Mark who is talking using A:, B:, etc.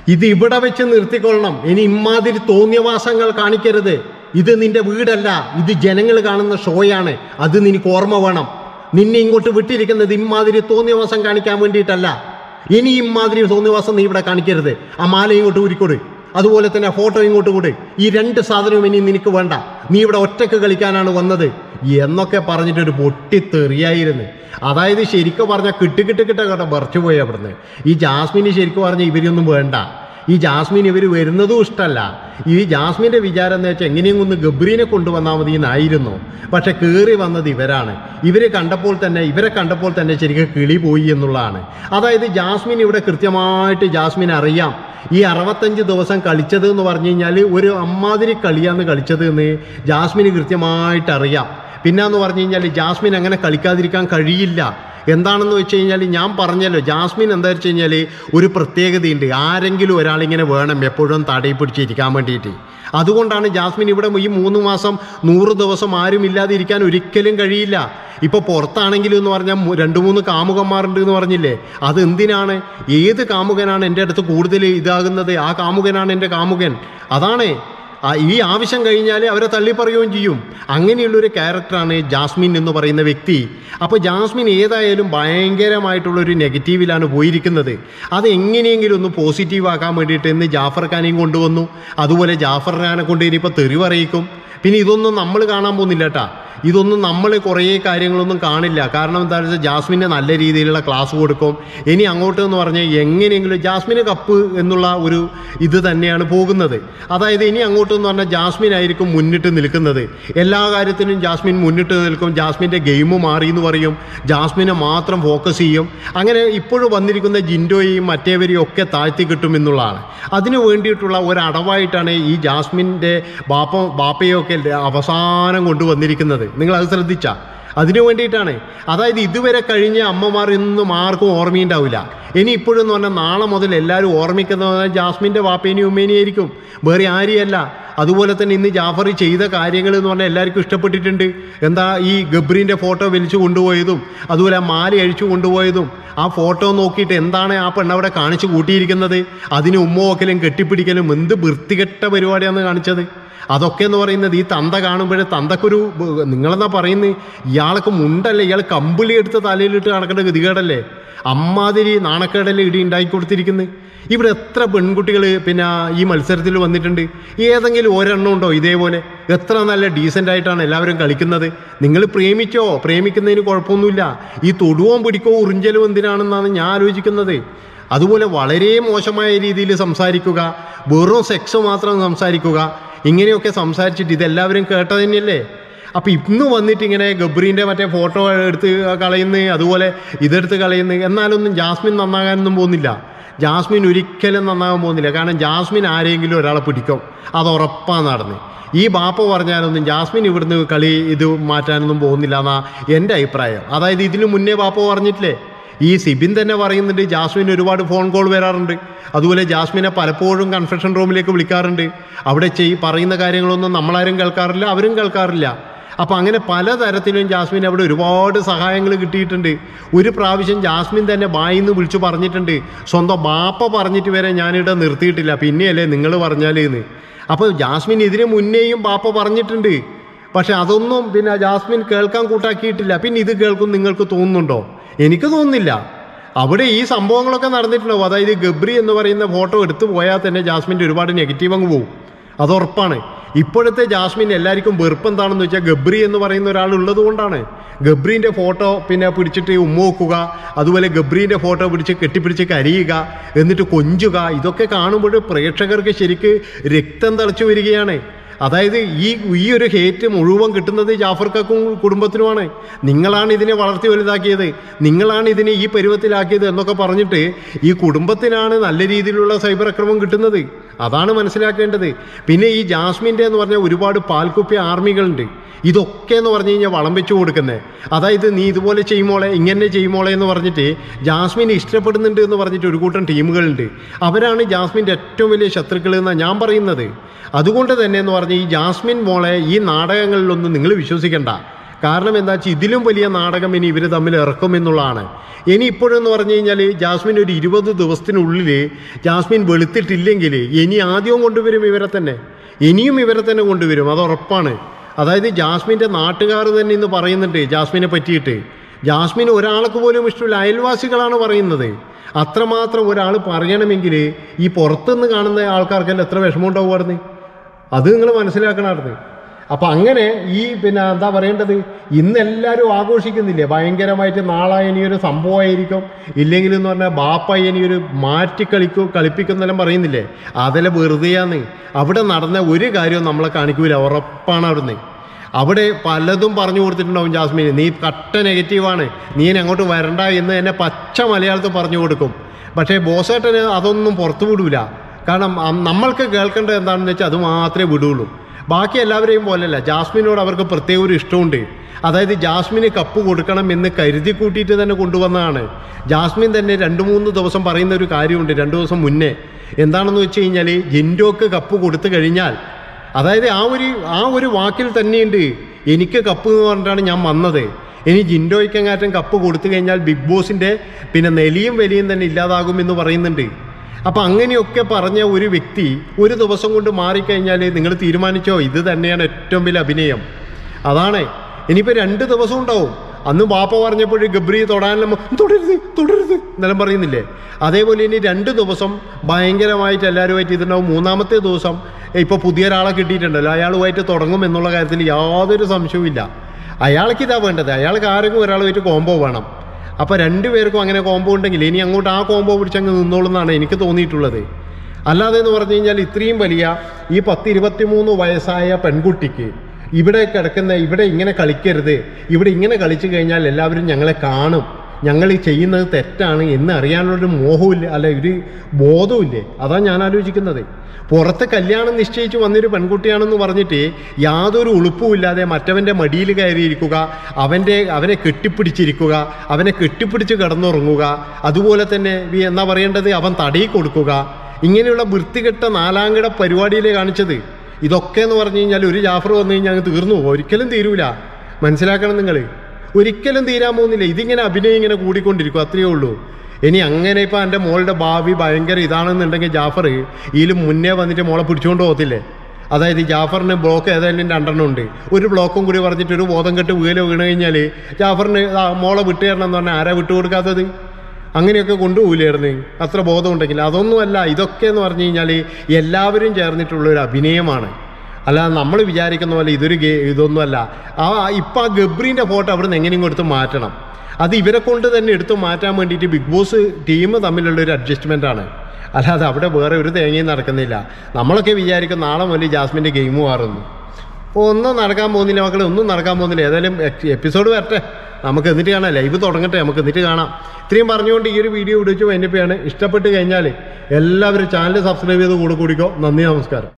A: ഇത് ഇവിടെ വെച്ച് നിർത്തിക്കൊള്ളണം. ഇനി ഇമാതിരി തോന്നിയവാസങ്ങൾ കാണിക്കരുത്. ഇത് നിന്റെ വീടല്ല, ഇത് ജനങ്ങൾ കാണുന്ന ഷോയാണ്. അത് നിനക്ക് ഓർമ്മ വേണം. നിന്നെ ഇങ്ങോട്ട് വിട്ടിരിക്കുന്നത് ഇമാതിരി തോന്നിയവാസം കാണിക്കാൻ വേണ്ടിയിട്ടല്ല. ഇനി ഇമാതിരി തോന്നിയവാസം നീ ഇവിടെ കാണിക്കരുത്. ആ മാല ഇങ്ങോട്ട് ഊരിക്കൊടു, അതുപോലെ തന്നെ ഫോട്ടോ ഇങ്ങോട്ട് കൂടെ. ഈ 2 സാധനവും ഇനി നിനക്ക് വേണ്ട. നീ ഇവിടെ ഒറ്റക്ക് കളിക്കാനാണ് വന്നത് എന്നൊക്കെ പറഞ്ഞിട്ടൊരു പൊട്ടിത്തെറിയായിരുന്നു. അതായത് ശരിക്കും പറഞ്ഞാൽ കിട്ടുകിട്ട ബറച്ചു പോയി അവിടുന്ന്. ഈ ജാസ്മിന് ശരിക്കും പറഞ്ഞാൽ ഇവരൊന്നും വേണ്ട. ഈ ജാസ്മിൻ ഇവർ വരുന്നതും ഇഷ്ടമല്ല. ഈ ജാസ്മിൻ്റെ വിചാരം എന്ന് വെച്ചാൽ എങ്ങനെയും ഒന്ന് ഗബ്രീനെ കൊണ്ടുവന്നാൽ മതി എന്നായിരുന്നു. പക്ഷെ കയറി വന്നത് ഇവരാണ്. ഇവരെ കണ്ടപ്പോൾ തന്നെ ശരിക്കും കിളി പോയി എന്നുള്ളതാണ്. അതായത് ജാസ്മിൻ ഇവിടെ കൃത്യമായിട്ട് ജാസ്മിൻ അറിയാം ഈ 65 ദിവസം കളിച്ചത് എന്ന് പറഞ്ഞു കഴിഞ്ഞാൽ ഒരു അമ്മാതിരി കളിയാന്ന് കളിച്ചത് എന്ന് ജാസ്മിന് കൃത്യമായിട്ട് അറിയാം. പിന്നെന്ന് പറഞ്ഞു കഴിഞ്ഞാൽ ജാസ്മിൻ അങ്ങനെ കളിക്കാതിരിക്കാൻ കഴിയില്ല. എന്താണെന്ന് വെച്ച് കഴിഞ്ഞാൽ ഞാൻ പറഞ്ഞല്ലോ, ജാസ്മിൻ എന്താ വെച്ച് കഴിഞ്ഞാൽ ഒരു പ്രത്യേകതയുണ്ട്. ആരെങ്കിലും ഒരാളിങ്ങനെ വേണം എപ്പോഴും തടയി പിടിച്ചിരിക്കാൻ വേണ്ടിയിട്ട്. അതുകൊണ്ടാണ് ജാസ്മിൻ ഇവിടെ ഈ 3 മാസം 100 ദിവസം ആരും ഇല്ലാതിരിക്കാൻ ഒരിക്കലും കഴിയില്ല. ഇപ്പോൾ പുറത്താണെങ്കിലും എന്ന് പറഞ്ഞാൽ 2-3 കാമുകന്മാരുണ്ട് എന്ന് പറഞ്ഞില്ലേ, അത് എന്തിനാണ്? ഏത് കാമുകനാണ് എൻ്റെ അടുത്ത് കൂടുതൽ ഇതാകുന്നത്, ആ കാമുകനാണ് എൻ്റെ കാമുകൻ. അതാണ് ഈ ആവശ്യം കഴിഞ്ഞാൽ അവരെ തള്ളിപ്പറയുകയും ചെയ്യും. അങ്ങനെയുള്ളൊരു ക്യാരക്ടറാണ് ജാസ്മിൻ എന്ന് പറയുന്ന വ്യക്തി. അപ്പോൾ ജാസ്മിൻ ഏതായാലും ഭയങ്കരമായിട്ടുള്ളൊരു നെഗറ്റീവിലാണ് പോയിരിക്കുന്നത്. അത് എങ്ങനെയെങ്കിലും ഒന്ന് പോസിറ്റീവ് ആക്കാൻ വേണ്ടിയിട്ട് ഇന്ന് ജാഫർ ഖാനെയും കൊണ്ടുവന്നു. അതുപോലെ ജാഫർ ഖാനെ കൊണ്ട് ഇനിയിപ്പോൾ തെറി പറയിക്കും. പിന്നെ ഇതൊന്നും നമ്മൾ കാണാൻ പോകുന്നില്ല കേട്ടാ. ഇതൊന്നും നമ്മൾ കുറേ കാര്യങ്ങളൊന്നും കാണില്ല. കാരണം എന്താണെന്ന് വെച്ചാൽ ജാസ്മിന് നല്ല രീതിയിലുള്ള ക്ലാസ് കൊടുക്കും. ഇനി അങ്ങോട്ട് എന്ന് പറഞ്ഞാൽ എങ്ങനെയെങ്കിലും ജാസ്മിന് കപ്പ് എന്നുള്ള ഒരു ഇത് തന്നെയാണ് പോകുന്നത്. അതായത് ഇനി അങ്ങോട്ടെന്ന് പറഞ്ഞാൽ ജാസ്മിൻ ആയിരിക്കും മുന്നിട്ട് നിൽക്കുന്നത്. എല്ലാ കാര്യത്തിനും ജാസ്മിൻ മുന്നിട്ട് നിൽക്കും. ജാസ്മിൻ്റെ ഗെയിം മാറി എന്ന് പറയും. ജാസ്മിനെ മാത്രം ഫോക്കസ് ചെയ്യും. അങ്ങനെ ഇപ്പോഴും വന്നിരിക്കുന്ന ജിൻഡോയെയും മറ്റേവരെയും ഒക്കെ താഴ്ത്തി കിട്ടും എന്നുള്ളതാണ്. അതിനു വേണ്ടിയിട്ടുള്ള ഒരടവായിട്ടാണ് ഈ ജാസ്മിൻ്റെ ബാപ്പയൊക്കെ അവസാനം കൊണ്ടുവന്നിരിക്കുന്നത്. നിങ്ങളത് ശ്രദ്ധിച്ചാ? അതിനു വേണ്ടിയിട്ടാണ്. അതായത് ഇതുവരെ കഴിഞ്ഞ അമ്മമാർ ഇന്നും ആർക്കും ഓർമ്മയുണ്ടാവില്ല. ഇനി ഇപ്പോഴെന്ന് പറഞ്ഞാൽ നാളെ മുതൽ എല്ലാവരും ഓർമ്മിക്കുന്നത് ജാസ്മിൻ്റെ വാപ്പേനെയും ഉമ്മേനെയും ആയിരിക്കും, വേറെ ആരെയല്ല. അതുപോലെ തന്നെ ഇന്ന് ജാഫർ ചെയ്ത കാര്യങ്ങൾ എന്ന് പറഞ്ഞാൽ എല്ലാവർക്കും ഇഷ്ടപ്പെട്ടിട്ടുണ്ട്. എന്താ ഈ ഗബ്രീൻ്റെ ഫോട്ടോ വലിച്ചു കൊണ്ടുപോയതും അതുപോലെ ആ മാല അഴിച്ചു കൊണ്ടുപോയതും ആ ഫോട്ടോ നോക്കിയിട്ട് എന്താണ് ആ പെണ്ണവിടെ കാണിച്ചു കൂട്ടിയിരിക്കുന്നത്? അതിന് ഉമ്മ വക്കലും കെട്ടിപ്പിടിക്കലും എന്ത് വൃത്തികെട്ട പരിപാടിയാണ് കാണിച്ചത്. അതൊക്കെ എന്ന് പറയുന്നത് ഈ തന്ത കാണുമ്പോഴേ തന്തക്കൊരു നിങ്ങളെന്നാ പറയുന്നത്, ഇയാൾക്ക് മുണ്ടല്ലേ, ഇയാൾ കമ്പിളി എടുത്ത് തലയിലിട്ട് നടക്കേണ്ട ഗതികേടല്ലേ, അമ്മാതിരി നാണക്കേടല്ലേ ഇടി ഉണ്ടാക്കി കൊടുത്തിരിക്കുന്നത്. ഇവിടെ എത്ര പെൺകുട്ടികൾ പിന്നെ ഈ മത്സരത്തിൽ വന്നിട്ടുണ്ട്. ഏതെങ്കിലും ഒരെണ്ണം ഉണ്ടോ ഇതേപോലെ? എത്ര നല്ല ഡീസൻ്റായിട്ടാണ് എല്ലാവരും കളിക്കുന്നത്. നിങ്ങൾ പ്രേമിച്ചോ, പ്രേമിക്കുന്നതിന് കുഴപ്പമൊന്നുമില്ല. ഈ തൊടുവോ പിടിക്കോ ഉറിഞ്ചലോ എന്തിനാണെന്നാണ് ഞാൻ ആലോചിക്കുന്നത്. അതുപോലെ വളരെ മോശമായ രീതിയിൽ സംസാരിക്കുക, വെറും സെക്സ് മാത്രം സംസാരിക്കുക, ഇങ്ങനെയൊക്കെ സംസാരിച്ചിട്ട് ഇതെല്ലാവരും കേട്ടത് തന്നെയല്ലേ. അപ്പം ഇന്ന് വന്നിട്ട് ഇങ്ങനെ ഗബ്രീൻ്റെ മറ്റേ ഫോട്ടോ എടുത്ത് കളയുന്നു, അതുപോലെ ഇതെടുത്ത് കളയുന്നു. എന്നാലൊന്നും ജാസ്മിൻ നന്നാകാനൊന്നും പോകുന്നില്ല. ജാസ്മിൻ ഒരിക്കലും നന്നാകാൻ പോകുന്നില്ല. കാരണം ജാസ്മിൻ ആരെങ്കിലും ഒരാളെ പിടിക്കും, അത് ഉറപ്പാണ് നടന്ന്. ഈ ബാപ്പ പറഞ്ഞാലൊന്നും ജാസ്മിൻ ഇവിടുന്ന് കളി ഇത് മാറ്റാനൊന്നും പോകുന്നില്ല എന്നാണ് എൻ്റെ അഭിപ്രായം. അതായത് ഇതിന് മുന്നേ ബാപ്പ പറഞ്ഞിട്ടില്ലേ, ഈ സിബിൻ തന്നെ പറയുന്നുണ്ട് ജാസ്മിൻ ഒരുപാട് ഫോൺ കോൾ വരാറുണ്ട്. അതുപോലെ ജാസ്മിനെ പലപ്പോഴും കൺഫെഷൻ റൂമിലേക്ക് വിളിക്കാറുണ്ട്. അവിടെ പറയുന്ന കാര്യങ്ങളൊന്നും നമ്മളാരും കേൾക്കാറില്ല, അവരും കേൾക്കാറില്ല. അപ്പം അങ്ങനെ പലതരത്തിലും ജാസ്മിൻ അവിടെ ഒരുപാട് സഹായങ്ങൾ കിട്ടിയിട്ടുണ്ട്. ഒരു പ്രാവശ്യം ജാസ്മിൻ തന്നെ ബായിന്ന് വിളിച്ചു പറഞ്ഞിട്ടുണ്ട്, സ്വന്തം ബാപ്പ പറഞ്ഞിട്ട് വരെ ഞാനിവിടെ നിർത്തിയിട്ടില്ല, പിന്നെയല്ലേ നിങ്ങൾ പറഞ്ഞാലേന്ന്. അപ്പോൾ ജാസ്മിൻ ഇതിന് മുന്നേയും ബാപ്പ പറഞ്ഞിട്ടുണ്ട്. പക്ഷെ അതൊന്നും പിന്നെ ജാസ്മിൻ കേൾക്കാൻ കൂട്ടാക്കിയിട്ടില്ല. പിന്നെ ഇത് കേൾക്കും നിങ്ങൾക്ക് തോന്നുന്നുണ്ടോ? എനിക്ക് തോന്നുന്നില്ല. അവിടെ ഈ സംഭവങ്ങളൊക്കെ നടന്നിട്ടുണ്ടാവും. അതായത് ഗബ്രി എന്ന് പറയുന്ന ഫോട്ടോ എടുത്തു പോയാൽ തന്നെ ജാസ്മിൻ്റെ ഒരുപാട് നെഗറ്റീവ് അങ്ങ് പോകും, അതുറപ്പാണ്. ഇപ്പോഴത്തെ ജാസ്മിൻ എല്ലാവർക്കും വെറുപ്പ് എന്താണെന്ന് വെച്ചാൽ ഗബ്രി എന്ന് പറയുന്ന ഒരാളുള്ളത് കൊണ്ടാണ്. ഗബ്രീൻ്റെ ഫോട്ടോ പിന്നെ പിടിച്ചിട്ട് ഉമ്മ വെക്കുക, അതുപോലെ ഗബ്രീൻ്റെ ഫോട്ടോ പിടിച്ച് കെട്ടിപ്പിടിച്ച് കരയുക, എന്നിട്ട് കൊഞ്ചുക, ഇതൊക്കെ കാണുമ്പോൾ പ്രേക്ഷകർക്ക് ശരിക്ക് രക്തം തിളച്ചു വരികയാണ്. അതായത് ഈ ഒരു ഹേറ്റ് മുഴുവൻ കിട്ടുന്നത് ജാഫർക്കും കുടുംബത്തിനുമാണ്. നിങ്ങളാണ് ഇതിനെ വളർത്തി വലുതാക്കിയത്, നിങ്ങളാണ് ഇതിനെ ഈ പരുവത്തിലാക്കിയത് എന്നൊക്കെ പറഞ്ഞിട്ട് ഈ കുടുംബത്തിനാണ് നല്ല രീതിയിലുള്ള സൈബർ ആക്രമണം കിട്ടുന്നത്. അതാണ് മനസ്സിലാക്കേണ്ടത്. പിന്നെ ഈ ജാസ്മിൻ്റെ എന്ന് പറഞ്ഞാൽ ഒരുപാട് പാൽക്കുപ്പി ആർമികളുണ്ട്. ഇതൊക്കെ എന്ന് പറഞ്ഞു കഴിഞ്ഞാൽ വളം വെച്ച് കൊടുക്കുന്നത്. അതായത് നീ ഇതുപോലെ ചെയ്യുമോളെ, ഇങ്ങനെ ചെയ്യുമോളെ എന്ന് പറഞ്ഞിട്ട് ജാസ്മിൻ ഇഷ്ടപ്പെടുന്നുണ്ട് എന്ന് പറഞ്ഞിട്ട് ഒരു കൂട്ടം ടീമുകളുണ്ട്. അവരാണ് ജാസ്മിൻ്റെ ഏറ്റവും വലിയ ശത്രുക്കൾ എന്നാണ് ഞാൻ പറയുന്നത്. അതുകൊണ്ട് തന്നെ എന്ന് പറഞ്ഞാൽ ഈ ജാസ്മിൻ മോളെ ഈ നാടകങ്ങളിലൊന്നും നിങ്ങൾ വിശ്വസിക്കണ്ട. കാരണം എന്താ വെച്ചാൽ ഇതിലും വലിയ നാടകം ഇനി ഇവർ തമ്മിൽ ഇറക്കും എന്നുള്ളതാണ്. ഇനി ഇപ്പോഴെന്ന് പറഞ്ഞു കഴിഞ്ഞാൽ ജാസ്മിൻ ഒരു 20 ദിവസത്തിനുള്ളിൽ ജാസ്മിൻ വെളുത്തിട്ടില്ലെങ്കിൽ ഇനി ആദ്യവും കൊണ്ടുവരും ഇവരെ തന്നെ, ഇനിയും ഇവരെ തന്നെ കൊണ്ടുവരും, അത് ഉറപ്പാണ്. അതായത് ജാസ്മിൻ്റെ നാട്ടുകാർ തന്നെ ഇന്ന് പറയുന്നുണ്ട് ജാസ്മിനെ പറ്റിയിട്ട്. ജാസ്മിൻ ഒരാൾക്ക് പോലും ഇഷ്ടമില്ല, അയൽവാസികളാണ് പറയുന്നത്. അത്രമാത്രം ഒരാൾ പറയണമെങ്കിൽ ഈ പുറത്തുനിന്ന് കാണുന്ന ആൾക്കാർക്കെല്ലാം എത്ര വിഷമം ഉണ്ടാവുമായിരുന്നു, അത് നിങ്ങൾ മനസ്സിലാക്കണമായിരുന്നു. അപ്പം അങ്ങനെ ഈ എന്താ പറയേണ്ടത്, ഇന്ന് എല്ലാവരും ആഘോഷിക്കുന്നില്ലേ ഭയങ്കരമായിട്ട്, നാളെ ഇനിയൊരു സംഭവമായിരിക്കും, ഇല്ലെങ്കിൽ എന്ന് പറഞ്ഞാൽ ബാപ്പ ഇനിയൊരു കളിപ്പിക്കുന്നെല്ലാം പറയുന്നില്ലേ, അതെല്ലാം വെറുതെയാന്ന്. അവിടെ നടന്ന ഒരു കാര്യവും നമ്മളെ കാണിക്കൂല, ഉറപ്പാണ്. അവിടുന്ന് അവിടെ പലതും പറഞ്ഞു കൊടുത്തിട്ടുണ്ടാവും ജാസ്മിന്, നീ കട്ട നെഗറ്റീവാണ്, നീ അങ്ങോട്ട് വരണ്ട എന്ന് തന്നെ പച്ച മലയാളത്തിൽ പറഞ്ഞു കൊടുക്കും. പക്ഷേ ബോസേട്ടന് അതൊന്നും പുറത്തു വിടൂല. കാരണം നമ്മൾക്ക് കേൾക്കേണ്ടത് എന്താണെന്ന് വെച്ചാൽ അത് മാത്രമേ വിടുള്ളൂ. ബാക്കി എല്ലാവരെയും പോലെയല്ല, ജാസ്മിനോട് അവർക്ക് പ്രത്യേക ഒരു ഇഷ്ടമുണ്ട്. അതായത് ജാസ്മിന് കപ്പ് കൊടുക്കണം എന്ന് കരുതി കൂട്ടിയിട്ട് തന്നെ കൊണ്ടുവന്നതാണ്. ജാസ്മിൻ തന്നെ 2-3 ദിവസം പറയുന്ന ഒരു കാര്യമുണ്ട്, 2 ദിവസം മുന്നേ. എന്താണെന്ന് വെച്ച് കഴിഞ്ഞാൽ ജിൻഡോക്ക് കപ്പ് കൊടുത്തു കഴിഞ്ഞാൽ, അതായത് ആ ഒരു വാക്കിൽ തന്നെയുണ്ട്, എനിക്ക് കപ്പ് എന്ന് പറഞ്ഞിട്ടാണ് ഞാൻ വന്നത്, ഇനി ജിൻഡോയ്ക്കെങ്ങാറ്റം കപ്പ് കൊടുത്തു കഴിഞ്ഞാൽ ബിഗ് ബോസിൻ്റെ നെലിയും വലിയും തന്നെ ഇല്ലാതാകുമെന്ന് പറയുന്നുണ്ട്. അപ്പം അങ്ങനെയൊക്കെ പറഞ്ഞ ഒരു വ്യക്തി ഒരു ദിവസം കൊണ്ട് മാറിക്കഴിഞ്ഞാൽ നിങ്ങൾ തീരുമാനിച്ചോ, ഇത് തന്നെയാണ് ഏറ്റവും വലിയ അഭിനയം. അതാണ്. ഇനിയിപ്പോൾ 2 ദിവസം ഉണ്ടാവും. അന്ന് ബാപ്പ പറഞ്ഞപ്പോൾ ഗബ്രി തൊടാനെല്ലാം തുടരുത് എന്നെല്ലാം പറയുന്നില്ലേ, അതേപോലെ ഇനി 2 ദിവസം ഭയങ്കരമായിട്ട് എല്ലാവരുമായിട്ട് ഇതുണ്ടാവും. 3-ാമത്തെ ദിവസം ഇപ്പോൾ പുതിയൊരാളെ കിട്ടിയിട്ടുണ്ടല്ലോ, അയാളുമായിട്ട് തുടങ്ങും എന്നുള്ള കാര്യത്തിൽ യാതൊരു സംശയവും. അയാൾക്ക് ഇതാ വേണ്ടത്, അയാൾക്ക് ആരെങ്കിലും ഒരാളുമായിട്ട് കോംബോ വേണം. അപ്പോൾ 2 പേർക്കും അങ്ങനെ കോംബോ ഉണ്ടെങ്കിൽ ഇനി അങ്ങോട്ട് ആ കോംബോ പിടിച്ചങ്ങ് നിന്നോളുന്നാണ് എനിക്ക് തോന്നിയിട്ടുള്ളത്. അല്ലാതെ എന്ന് പറഞ്ഞു കഴിഞ്ഞാൽ ഇത്രയും വലിയ ഈ 10-23 വയസ്സായ പെൺകുട്ടിക്ക് ഇവിടെ ഇവിടെ ഇങ്ങനെ കളിക്കരുത്, ഇവിടെ ഇങ്ങനെ കളിച്ചു കഴിഞ്ഞാൽ എല്ലാവരും ഞങ്ങളെ കാണും, ഞങ്ങൾ ഈ ചെയ്യുന്നത് തെറ്റാണ് എന്ന് അറിയാനുള്ളൊരു മോഹമില്ല, അല്ല ഒരു ബോധമില്ലേ? അതാണ് ഞാൻ ആലോചിക്കുന്നത്. പുറത്ത് കല്യാണം നിശ്ചയിച്ച് വന്നൊരു പെൺകുട്ടിയാണെന്ന് പറഞ്ഞിട്ട് യാതൊരു ഉളുപ്പുമില്ലാതെ മറ്റവൻ്റെ മടിയിൽ കയറിയിരിക്കുക, അവനെ കെട്ടിപ്പിടിച്ചിരിക്കുക, അവനെ കെട്ടിപ്പിടിച്ച് കിടന്നുറങ്ങുക, അതുപോലെ തന്നെ എന്താ പറയേണ്ടത്, അവൻ തടയി കൊടുക്കുക, ഇങ്ങനെയുള്ള വൃത്തികെട്ട 4-ാംകിട പരിപാടിയിലേ കാണിച്ചത്. ഇതൊക്കെ എന്ന് പറഞ്ഞു കഴിഞ്ഞാൽ ഒരു ജാഫർ വന്നു കഴിഞ്ഞാൽ അങ്ങ് തീർന്നു, ഒരിക്കലും തീരൂല. മനസ്സിലാക്കണം നിങ്ങൾ, ഒരിക്കലും തീരാൻ പോകുന്നില്ല. ഇതിങ്ങനെ അഭിനയം ഇങ്ങനെ കൂടിക്കൊണ്ടിരിക്കും, അത്രയേ ഉള്ളൂ. ഇനി അങ്ങനെ ഇപ്പം എൻ്റെ മോളുടെ ഭാവി ഭയങ്കര ഇതാണെന്നുണ്ടെങ്കിൽ ജാഫർ ഇതിലും മുന്നേ വന്നിട്ട് മോളെ പിടിച്ചുകൊണ്ട് പോകത്തില്ലേ? അതായത് ജാഫറിന് ബ്ലോക്ക് ഏതായാലും 2 ഉണ്ട്, ഒരു ബ്ലോക്കും കൂടി പറഞ്ഞിട്ട് ഒരു ബോധം കെട്ട് വീണ് കഴിഞ്ഞാൽ ജാഫറിന് മോളെ വിട്ടുതരണം എന്ന് പറഞ്ഞാൽ ആരാ വിട്ടുകൊടുക്കാത്തത്? അങ്ങനെയൊക്കെ കൊണ്ടുപോകില്ലായിരുന്നു അത്ര ബോധം ഉണ്ടെങ്കിൽ. അതൊന്നുമല്ല, ഇതൊക്കെ എന്ന് പറഞ്ഞു കഴിഞ്ഞാൽ എല്ലാവരും ചേർന്നിട്ടുള്ളൊരു അഭിനയമാണ്. അല്ലാതെ നമ്മൾ വിചാരിക്കുന്ന പോലെ ഇതൊന്നുമല്ല. ഇപ്പം ആ ഗബ്രീൻ്റെ ഫോട്ടോ അവിടെ നിന്ന് എങ്ങനെയും എടുത്ത് മാറ്റണം. അത് ഇവരെ കൊണ്ട് തന്നെ എടുത്ത് മാറ്റാൻ വേണ്ടിയിട്ട് ബിഗ് ബോസ് ടീം തമ്മിലുള്ളൊരു അഡ്ജസ്റ്റ്മെൻറ്റാണ്. അല്ലാതെ അവിടെ വേറെ ഒരു തേങ്ങയും നടക്കുന്നില്ല. നമ്മളൊക്കെ വിചാരിക്കും നാളെ മുതൽ ജാസ്മിൻ്റെ ഗെയിം മാറുന്നു. ഒന്നും നടക്കാൻ പോകുന്നില്ല മക്കളെ, ഒന്നും നടക്കാൻ പോകുന്നില്ല. ഏതായാലും എപ്പിസോഡ് വരട്ടെ, നമുക്ക് എന്നിട്ട് കാണാം, ലൈവ് തുടങ്ങട്ടെ, നമുക്ക് എന്നിട്ട് കാണാം. ഇത്രയും പറഞ്ഞുകൊണ്ട് ഈ ഒരു വീഡിയോ വിളിച്ചു വൈൻഡപ്പ് ചെയ്യാണ്. ഇഷ്ടപ്പെട്ട് കഴിഞ്ഞാൽ എല്ലാവരും ചാനൽ സബ്സ്ക്രൈബ് ചെയ്ത് കൂടിക്കോ. നന്ദി, നമസ്കാരം.